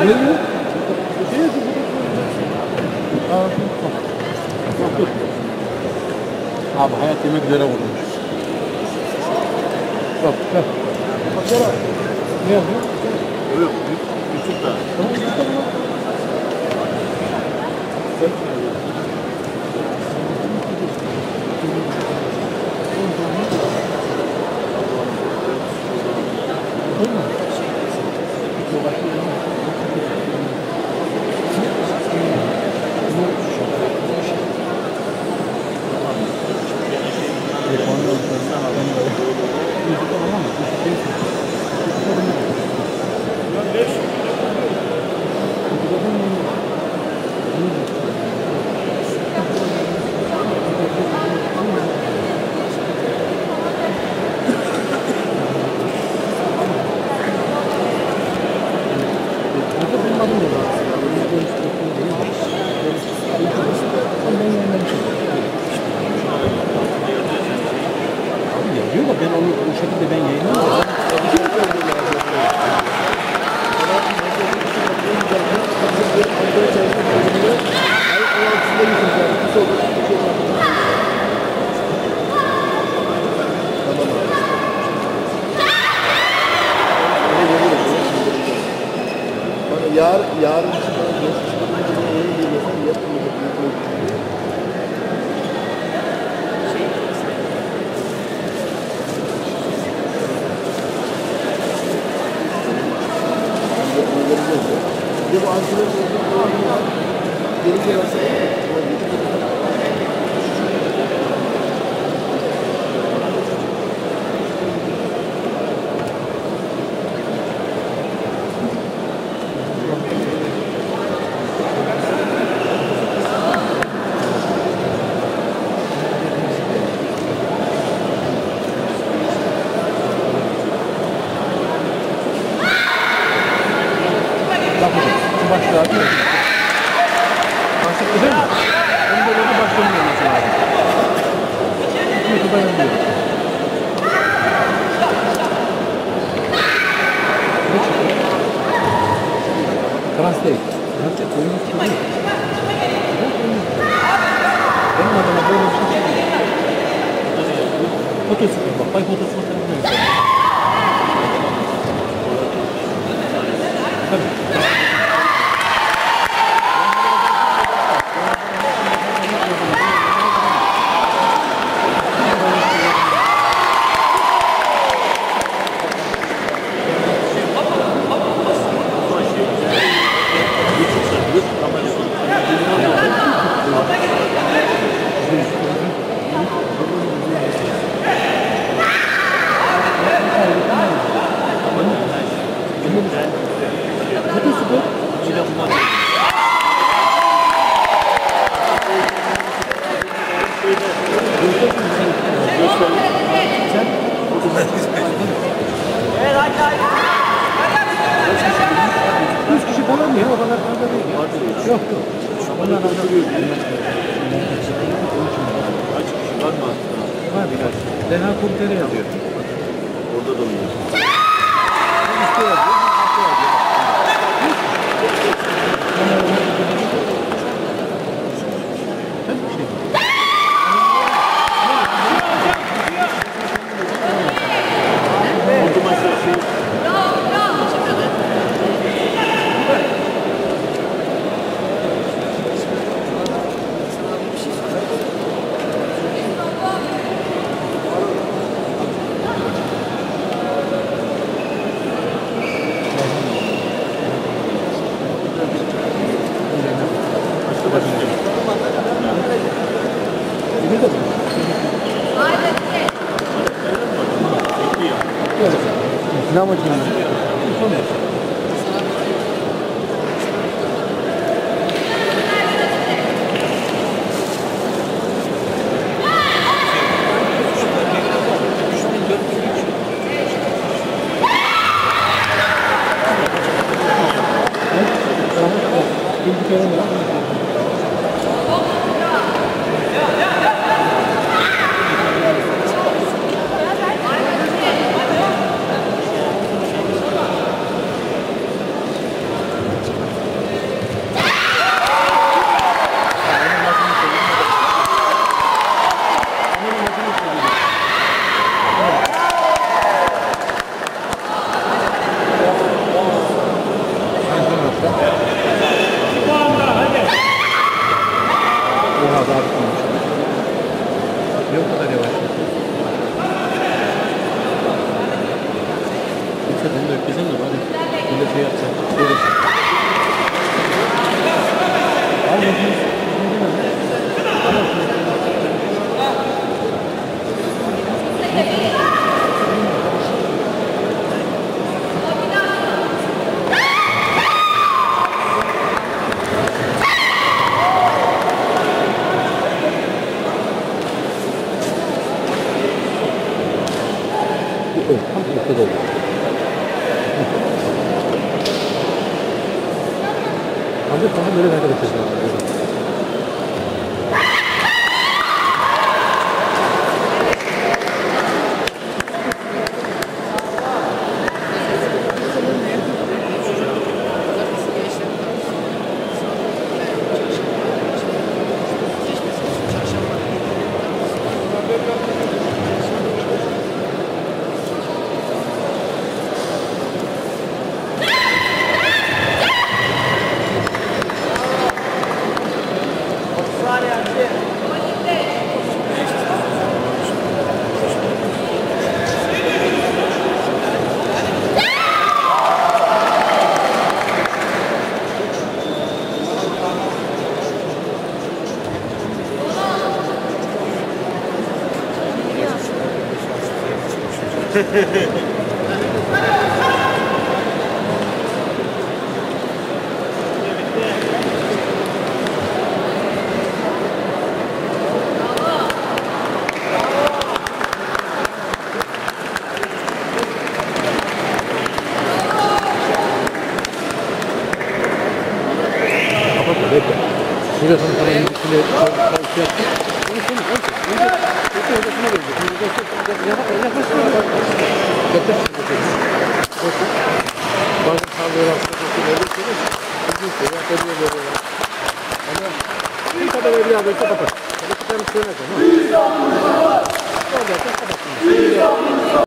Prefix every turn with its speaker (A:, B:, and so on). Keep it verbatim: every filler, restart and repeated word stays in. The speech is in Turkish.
A: Öyle mi? Abi hayat yemek üzere vurmuş. Bak, bak. Bak, ne yapıyor?
B: Yok, YouTube'da.
A: Ben onu bu şekilde ben yayınlamıyorum.
B: Yar, yarın bir de bu antrenör geri gelirse
A: başlığı abi. Başlıklı değil mi? Onun da böyle başlığını görmesi lazım. YouTube'a yazıyor. Ne çıktı? Translate. Gerçek oyunu kim değil? Benim adama böyle bir şey çıkıyor. Fotosu bak. Bay fotosunu tarafına göstereyim. Tabii. Üç kişi falan mı ya? O kadar fazla değil. Yok yok. Onlar da duruyor.
B: kaç kişi var mı?
A: Var birkaç. Deha komiteri yazıyor.
B: Orada da oluyor.
A: Üstte yazıyor. Ne amacın? Daha daha bitmemiş. Niye o kadar yavaş?
B: Lütfen onu da öpeceğim de bari. Bir de şey yapsam. Şöyle.
A: Al bakayım.
B: Tam ortada oldu.
A: Hazır tamam böyle nerede bitireceğim? Kapatma bekle. Şurada sana sana ilgisini şey yaptım. Onu sonra al. Önce öte ötesine verecek. Şimdi yaklaşma. Yaklaşma. Bazen sağlıyor aslında. Böyle şeyler. Üzgün şey. Yapabiliyor böyle. Ama bir kadar öyle yapıyorsa kapat. Böyle bir tane söylersen. Orada kapat.